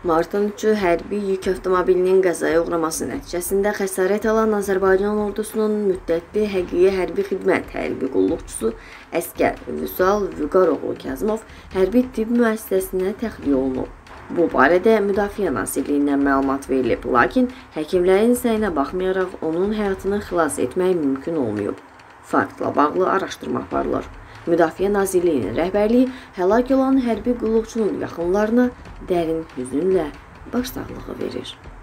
Martın 3-ü hərbi yük avtomobilinin qəzaya uğraması nəticəsində xəsarət alan Azərbaycan ordusunun müddətli həqiqi hərbi xidmət hərbi qulluqçusu əsgər Vüsal Vüqaroğlu Kazımov hərbi tibb müəssisəsinə təxliyə olunub. Bu barədə Müdafiə Nazirliyindən məlumat verilib, lakin həkimlərin səyinə baxmayaraq onun həyatını xilas etmək mümkün olmayıb. Faktla bağlı araşdırma aparılır. Müdafiə Nazirliyinin rəhbərliyi həlak olan hərbi qulluqçunun yaxınlarına dərin hüznlə başsağlığı verir.